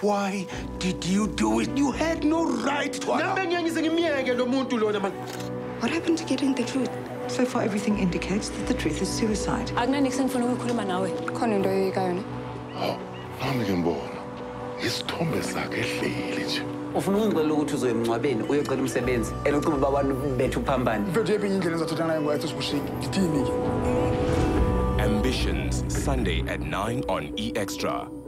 Why did you do it? You had no right to allow... What happened to getting the truth? So far, everything indicates that the truth is suicide. Khona into yoyikayo. Nami ngiyambona. Isithombe sakhe ehleli nje. Ufuna ungicela ukuthi uzoye emncwabeni uyocela umsebenzi elokuba babantu bethu phambane. Mfethu yephi indlela ezathotha nayo ngathi sibushiki. Ngithini ke? Ambitions, Sunday at 9 on E Extra.